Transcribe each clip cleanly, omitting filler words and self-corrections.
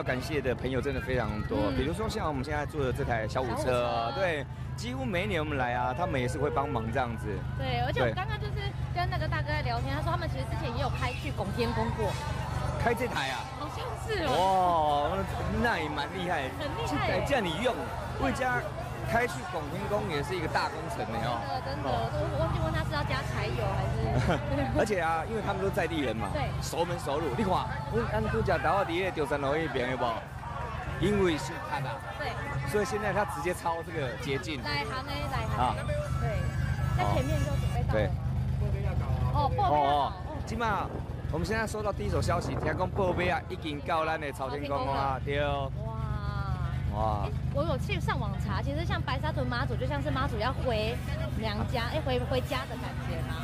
感谢的朋友真的非常多，比如说像我们现在坐的这台小火车，对，几乎每一年我们来啊，他们也是会帮忙这样子。 对，而且我刚刚就是跟那个大哥在聊天，他说他们其实之前也有开去拱天宫过。 开这台啊？ 好像是哦。 哇，那也蛮厉害， 很厉害。 这样你用，魏家开去拱天宫也是一个大工程呢哦。 真的，我忘记问他是要加柴油还是？ 而且啊，因为他们都在地人嘛， 对， 熟门熟路。你看，俺拄只到我伫个中山路那边有无？因为是他的， 对， 所以现在他直接抄这个捷径。 来行啊，对，在前面就准备到了。对。哦， 起码。我们现在收到第一手消息，听讲报马啊已经到咱的朝天宫啊，对。哇！ 我有去上网查，其实像白沙屯妈祖就像是妈祖要回娘家，回家的感觉吗？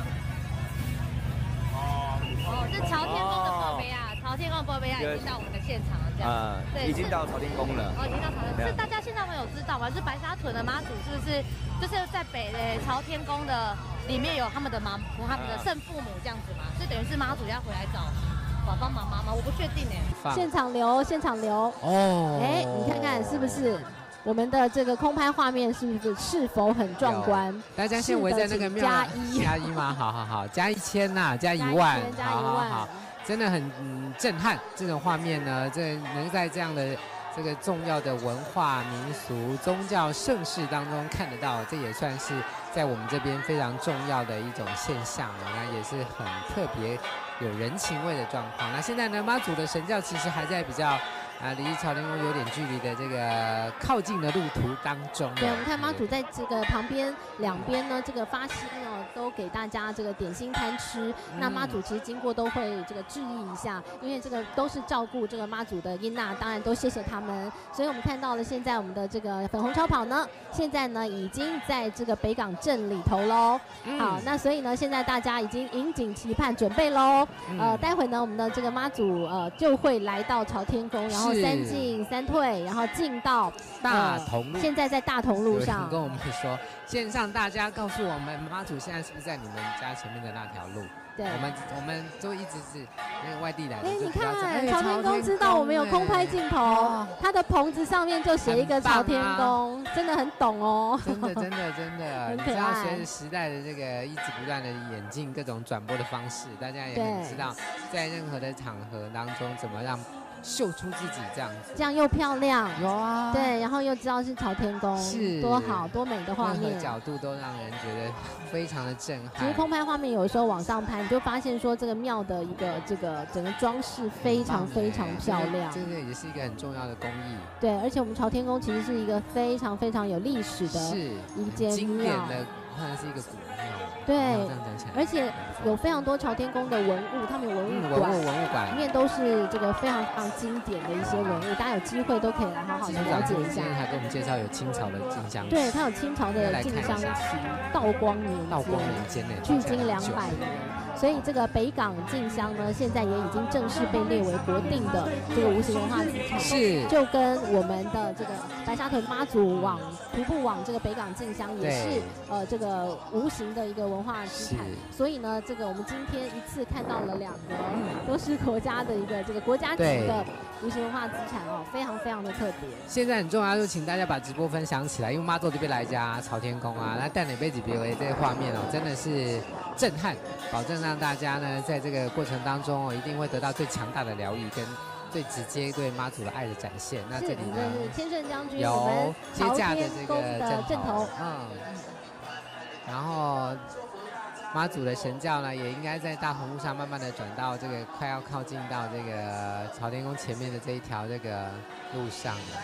哦，是朝天宫的报马啊，朝天宫的报马已经到我们的现场了，这样。 对，已经到朝天宫了。 已经到朝天宫。是大家现在没有知道吗？是白沙屯的妈祖是不是就是在朝天宫的里面有他们的他们的圣父母这样子嘛？所以等于是妈祖要回来找帮忙妈妈，我不确定哎。 现场流哦，你看看是不是？我们的这个空拍画面是否很壮观？ 大家先围在那个庙加一吗？好，加1000呐，加1万，好，真的很震撼。这种画面呢，这能在这样的这个重要的文化、民俗、宗教盛事当中看得到，这也算是在我们这边非常重要的一种现象，那也是很特别有人情味的状况。那现在呢，妈祖的神教其实还在比较离朝天宫有点距离的这个靠近的路途当中。 对，我们看妈祖在这个旁边两边呢，这个发心哦，都给大家这个点心摊吃。那妈祖其实经过都会这个致意一下，因为这个都是照顾这个妈祖的囡娜，当然都谢谢他们。所以我们看到了现在我们的这个粉红超跑呢，现在呢已经在这个北港镇里头喽。好，那所以呢，现在大家已经引颈期盼准备喽。待会呢，我们的这个妈祖就会来到朝天宫，然后3进3退，然后进到大同路。 现在在大同路上。 有人跟我们说，线上大家告诉我们，妈祖现在是不是在你们家前面的那条路？ 对， 我们都一直是那个外地来的。 你看，朝天宫知道我们有空拍镜头，它的棚子上面就写一个朝天宫，真的很懂哦。 真的，你知道随着时代的这个一直不断的演进各种转播的方式，大家也很知道，在任何的场合当中怎么让秀出自己这样子， 这样又漂亮， 有啊， 对，然后又知道是朝天宫， 是多好多美的画面， 任何角度都让人觉得非常的震撼。 其实空拍画面有时候往上拍，你就发现说这个庙的一个这个整个装饰非常非常漂亮， 这个也是一个很重要的工艺。 对，而且我们朝天宫其实是一个非常非常有历史的一间经典的，看是一个古庙。 对，而且有非常多朝天宫的文物，他们有文物馆，里面都是这个非常非常经典的一些文物，大家有机会都可以来好好的了解一下。 还给我们介绍有清朝的进香旗， 对，它有清朝的进香旗，道光年间距今200年。所以这个北港进香呢，现在也已经正式被列为国定的这个无形文化资产， 是就跟我们的这个白沙屯妈祖徒步往这个北港进香也是这个无形的一个文化资产。所以呢，这个我们今天一次看到了2个都是国家的一个这个国家级的无形文化资产哦，非常非常的特别。 现在很重要，就请大家把直播分享起来，因为妈祖这边来家朝天宫啊，那带你杯子别为这个画面哦，真的是震撼，保证让大家呢在这个过程当中哦，一定会得到最强大的疗愈跟最直接对妈祖的爱的展现。那这里呢是天圣将军有接驾的这个阵头， 然后妈祖的神教呢，也应该在大同路上慢慢的转到这个快要靠近到这个朝天宫前面的这一条这个路上了。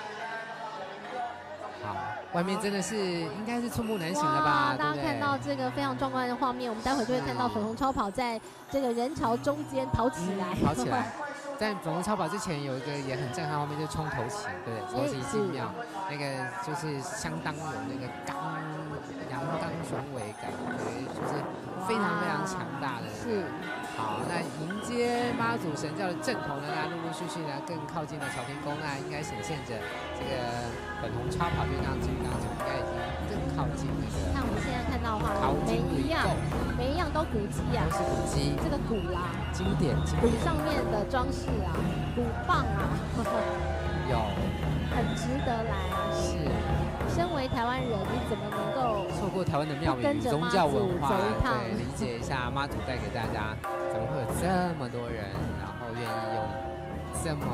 好，外面真的是应该是触目难行了吧？ 大家看到这个非常壮观的画面，我们待会就会看到粉红超跑在这个人潮中间跑起来。 在粉红超跑之前有一个也很震撼画面，就是冲头旗，对，头旗进庙，那个就是相当有那个阳刚雄伟感觉，就是非常非常强大的。 是。 好，那迎接妈祖神教的阵头呢，那陆陆续续呢更靠近了朝天宫，那应该显现着这个粉红超跑就这样子，应该已经更靠近那个。 看我们现在看到的话， 桃金鱼构， 每一样都古迹啊， 都是古迹， 这个鼓啦， 经典， 鼓上面的装饰啊，鼓棒啊， 有， 很值得来。 是， 身为台湾人，你怎么能够错过台湾的庙宇宗教文化？对，理解一下妈祖带给大家，怎么会有这么多人，然后愿意用这么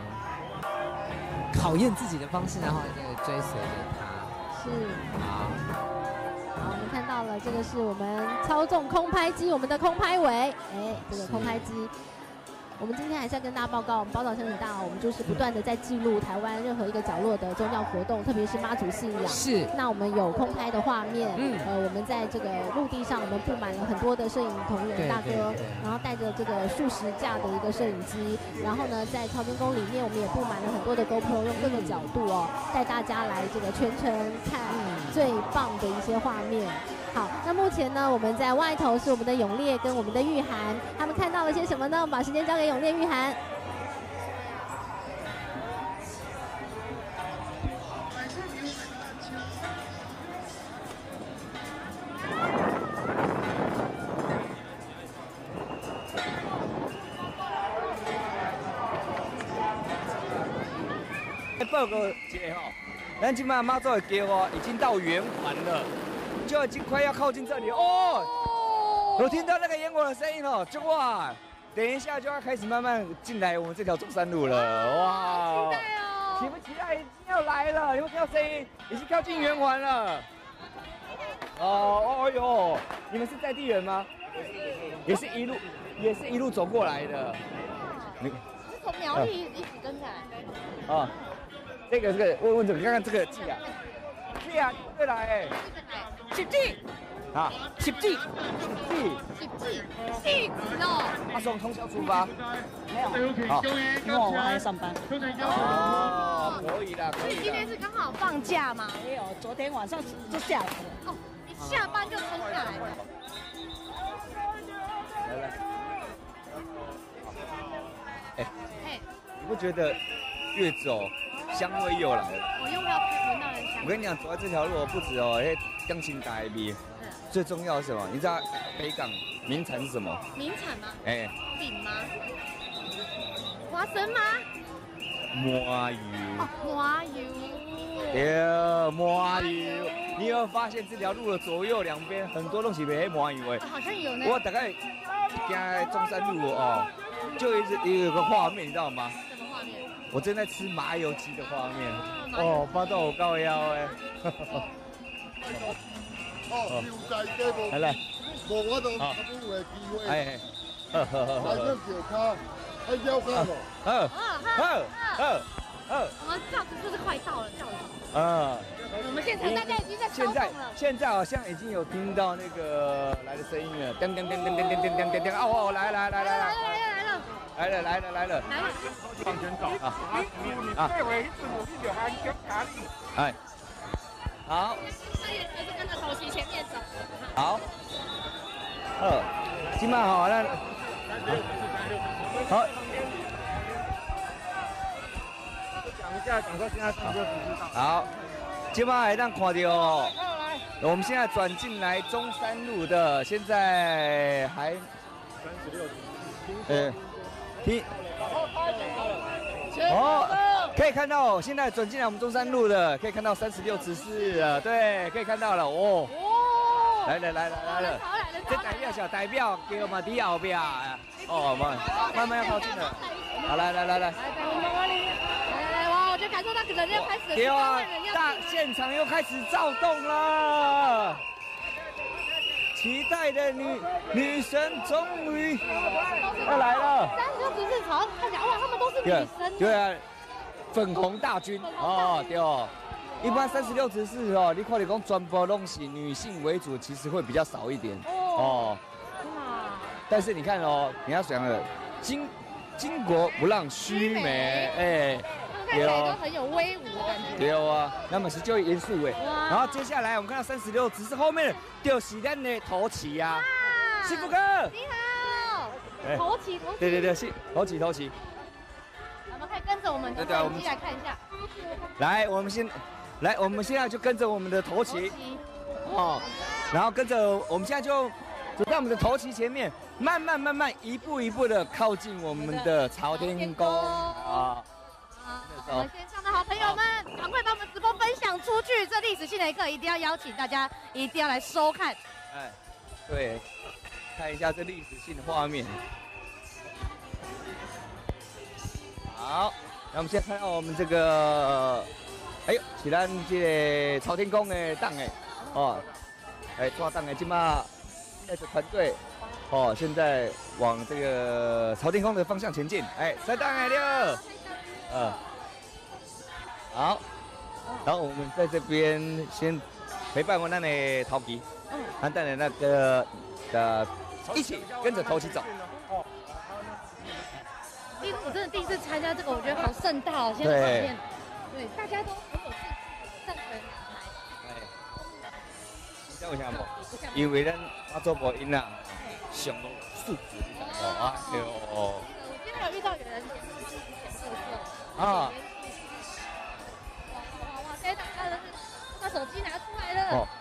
考验自己的方式，然后这个追随着他。 是好， 好，我们看到了，这个是我们操纵空拍机，我们的空拍尾，哎，这个空拍机。我们今天还是要跟大家报告，我们宝岛乡很大，我们就是不断的在记录台湾任何一个角落的宗教活动，特别是妈祖信仰。 是。 那我们有空拍的画面，我们在这个陆地上，我们布满了很多的摄影同仁大哥，然后带着这个数十架的一个摄影机，然后呢，在朝天宫里面，我们也布满了很多的 GoPro， 用各个角度带大家来这个全程看最棒的一些画面。好，那目前呢，我们在外头是我们的永烈跟我们的玉涵，他们看到了些什么呢？我们把时间交给永烈、玉涵。 报告一下咱今晚妈祖的桥已经到圆环了。就已经快要靠近这里哦！我听到那个烟火的声音哦，就哇，等一下就要开始慢慢进来我们这条中山路了，哇！ 期待哦！ 期不期待？已经要来了，有没有听到声音？已经靠近圆环了。哦哟，你们是在地人吗？也是一路走过来的。 是从苗栗一直跟下来。 啊，这个，问这个，看看这个记啊。对啊，对来哎，10G，啊，10G， 戏子哦。 阿松通宵出发？ 没有，好，因为我还在上班。 哦，可以的，可以的。 今天是刚好放假吗？ 没有，昨天晚上就下来了。 哦，一下班就冲下来了。 来，哎，你不觉得越走香味又来了？ 我又要闻到人香。 我跟你讲，走在这条路不止哦，江青大味。最重要是什么？你知道北港名产是什么？ 名产吗？ 哎， 饼吗？花生吗？ 麻油。 哦，麻油。 对，麻油。你有发现这条路的左右两边很多东西没麻油哎？ 好像有呢。 我大概行在中山路哦，就有个画面，你知道吗？ 什么画面？ 我正在吃麻油鸡的画面。哦，巴豆有够腰哎。 哦，来来， 无我都阿母有机会。 哎， 来个脚卡，还腰卡无？ 我们轿子就是快到了，轿子。我们现场大家已经在操纵了。 现在好像已经有听到那个来的声音了，噔噔噔噔噔噔噔噔噔，哦，来了。 向前走啊！这回是我们有喊脚卡哩。 哎，好。 他也是跟着头旗前面走。 好。今晚好，那好。讲说现在动作好，今晚还让看到哦。我们现在转进来中山路的，现在还36，可以看到现在转进来我们中山路的，可以看到36指示了，对，可以看到了哦。来了，这代表给我们第后边哦，慢慢要靠近了。好，来。 我就感受到人要开始， 对啊，现场又开始躁动了。期待的女神终于要来了。 36指示好像看起来哇，他们都是女生。 对啊，粉红大军哦，对哦。一般36指示哦，你看你讲全部都是女性为主，其实会比较少一点哦。但是你看哦，你要想了，巾帼不让须眉，哎。 看起来都很有威武的感觉。 对啊，那么是就严肃哎。然后接下来我们看到36指示后面就是咱的头旗呀，幸福哥。 你好。头旗。 对，是头旗。 我们可以跟着我们的手机来看一下。 来，我们现在就跟着我们的头旗。哦。 然后跟着我们现在就走在我们的头旗前面，慢慢一步一步的靠近我们的朝天宫啊。 我们线上的好朋友们，赶快把我们直播分享出去！这历史性的一刻，一定要邀请大家，一定要来收看。 哎，对，看一下这历史性的画面。好，那我们现在看到我们这个，哎呦，是咱这个朝天宫的党哎，哦，哎，抓党的今嘛带着团队，哦，现在往这个朝天宫的方向前进。哎，在党哎了，好，然后我们在这边先陪伴我们的头旗，和带来那个一起跟着头旗走。 因为我真的第一次参加这个，我觉得好盛大哦！现在画面，对，大家都很有志气，上台来。 你知道为什么不？因为咱马祖播音啊，上路素质哦，哎呦。 我今天有遇到有人捡色色啊。 哇，现在大家都是把手机拿出来了。哦。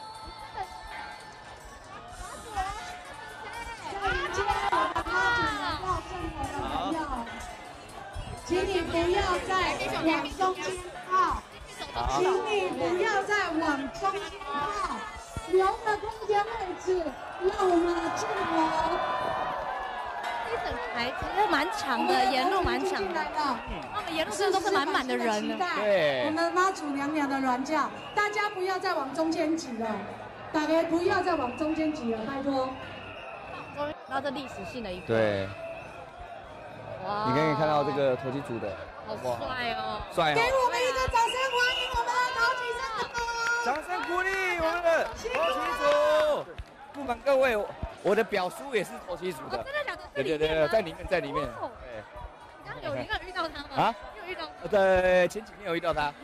请你不要再往中间靠，请你不要再往中间靠，留个空间位置，让我们进入。 这一整排其实蛮长的，沿路蛮长的。他们沿路真的都是满满的人呢。 对，我们妈祖娘娘的銮驾，大家不要再往中间挤了，大家不要再往中间挤了，拜托。 终于到这历史性的一刻。 对。你可以看到这个头旗组的， 好帅哦！ 帅哦！ 给我们一个掌声欢迎我们的头旗组！ 掌声鼓励我们的头旗组！不瞒各位，我的表叔也是头旗组的。 真的假的？ 对，在里面，在里面。 对。刚刚有遇到他吗？ 啊？ 有遇到？ 对，前几天有遇到他。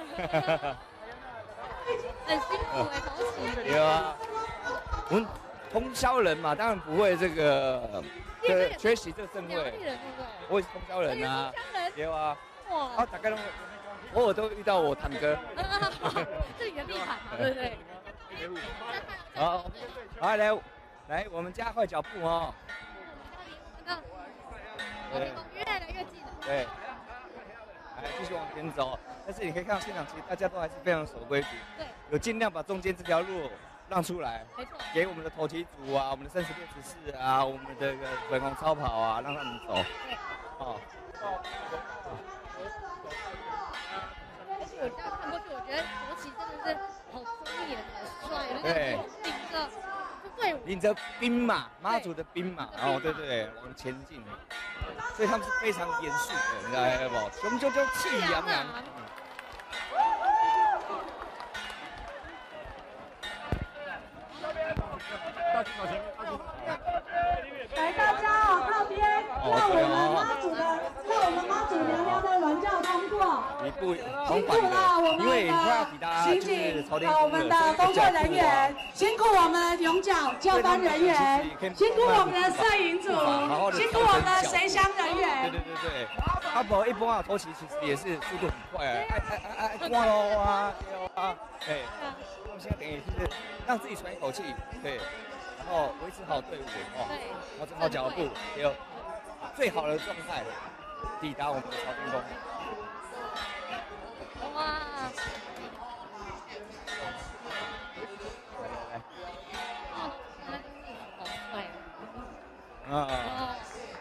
很辛苦哎，头旗。 有啊。我们通宵人嘛，当然不会这个。缺席这个盛会，我也是通宵人啊，有啊，哇，啊，大概都偶尔都遇到我堂哥， 这里原地盘嘛，对不对？ 好，来，我们加快脚步哦。 对，越来越近了。 对，来继续往前走，但是你可以看到现场，其实大家都还是非常守规矩，对，有尽量把中间这条路让出来，没错，给我们的头旗组啊，我们的36执事啊，我们的这个粉红超跑啊，让他们走。对，哦。 而且我这样看过去，我觉得头旗真的是好庄严、好帅，对，领着兵马，妈祖的兵马，哦，对，往前进，所以他们是非常严肃的，你知道不？雄赳赳，气扬扬。 来，大家哦，靠边，让我们妈祖娘娘的銮轿通过。辛苦了我们的刑警我们的工作人员，辛苦我们永角交班人员，辛苦我们的摄影组，辛苦我们的随香人员。 对，阿伯一般啊，头旗其实也是速度很快哎，挂喽啊，哎，我们现在等于就是让自己喘一口气，对。然后维持好队伍哦，调整好脚步，有最好的状态抵达我们的朝天宫。哇！来，好帅啊！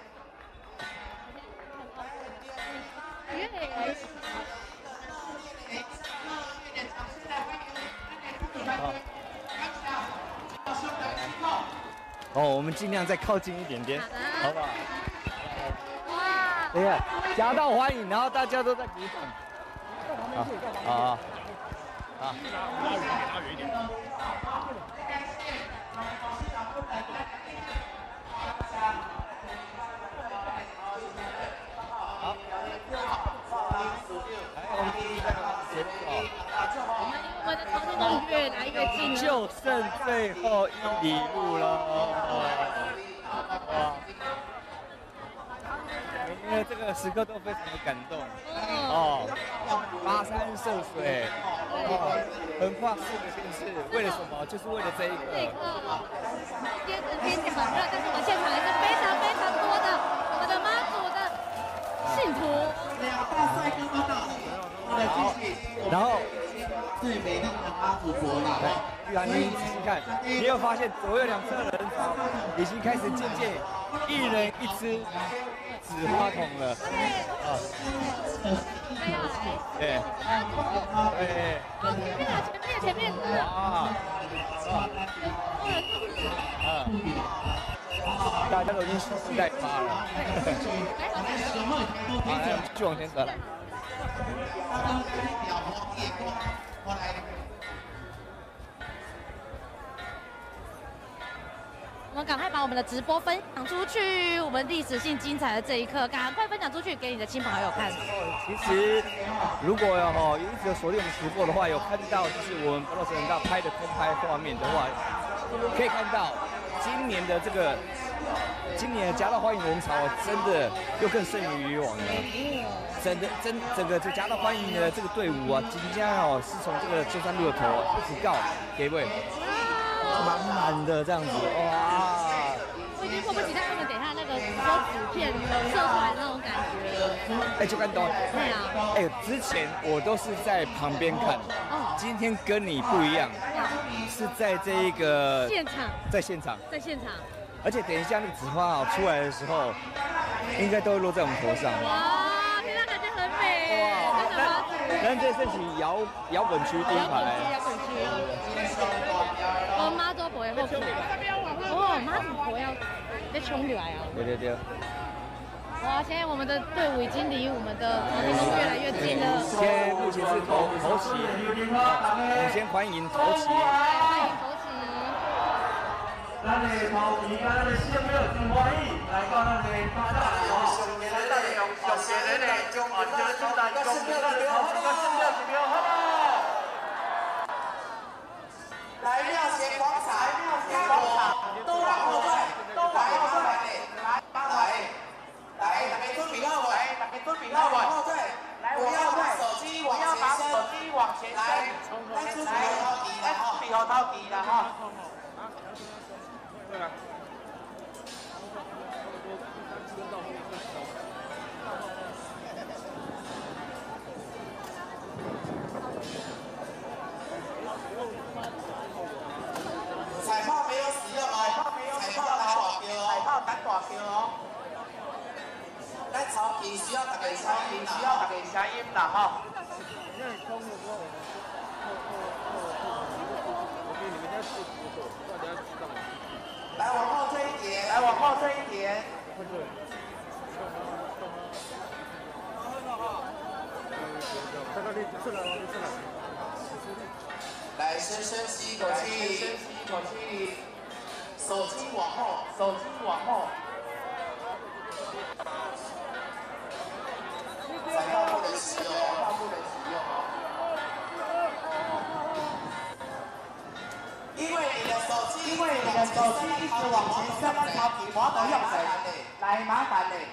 哦，我们尽量再靠近一点点，好不好？哇！对呀，夹道欢迎，然后大家都在鼓掌。好，拉远一点。好， 我们的朝天宫越来越近， 就剩最后1里路了。哇！每天的这个时刻都非常的感动哦，跋山涉水横跨4个县市，为了什么？就是为了这一个。 天气很热，但是我们现场也是非常非常多的我们的妈祖的信徒。 然后最美丽的妈祖婆啦！ 玉涵，你仔细看，你有发现左右两侧人已经开始渐渐一人一只纸花筒了。对。 前面。哇！ 大家都已经蓄势待发了。好，来，继续往前走来。 我们赶快把我们的直播分享出去，我们历史性精彩的这一刻，赶快分享出去给你的亲朋好友看。 其实，如果一直有锁定我们直播的话，有看到就是我们不老神人大拍的空拍画面的话，可以看到今年的夹道欢迎人潮真的又更胜于以往了。整个这夹道欢迎的这个队伍啊，即将是从这个中山路的头一直到给位。满满的这样子，哇！ 我已经迫不及待他们等一下那个纸片射出来的那种感觉。 就看到。 对啊。 之前我都是在旁边看，今天跟你不一样，是在这一个现场。 在现场。而且等一下那个纸花出来的时候，应该都会落在我们头上。 哇，现在感觉很美。哇！ 咱这是摇滚区第一排。 摇滚区。妈祖婆的后面，妈祖婆要冲起来啊！ 对。 哇，现在我们的队伍已经离我们的朝天宫越来越近了。 目前是头旗，我们先欢迎头旗。 欢迎头旗。 咱的头旗，咱的小庙真欢喜，来到咱的大大上节的上节的中安这主台公园的头旗，跟圣庙一庙好不好？ 来庙前广场，都往后退，来，大家准备好未？往后退，不要把手机往前伸，来，准备好头旗了哈。彩炮没有使用哦，彩炮敢大叫哦。咱超期需要大家声音啦，哈。来往后退一点，来，深深吸一口气，手机往后，彩炮不能使用哦。因为你的手机一直往前伸，超级滑到用来麻烦嘞。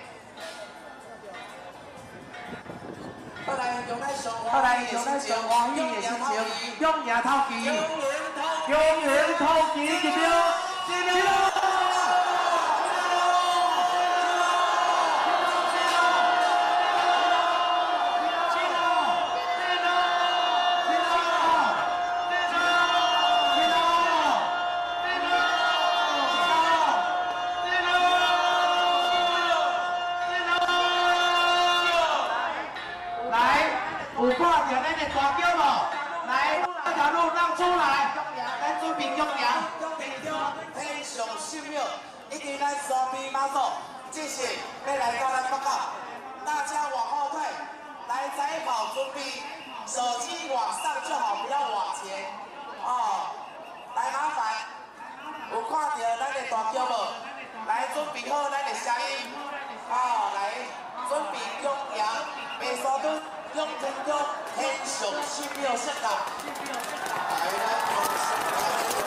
后来用来上欢喜的心情，永远头旗一秒。有看到咱的大桥无？来，这条路让出来，咱准备中央，天上圣庙，以及咱沙边妈祖，这是要来到咱北港，大家往后退，来彩跑准备，手机往上就好，不要往前，哦，来麻烦，有看到咱的大桥无？来准备好咱的声音，来准备中央，白沙墩。用天上圣庙圣啊！来，咱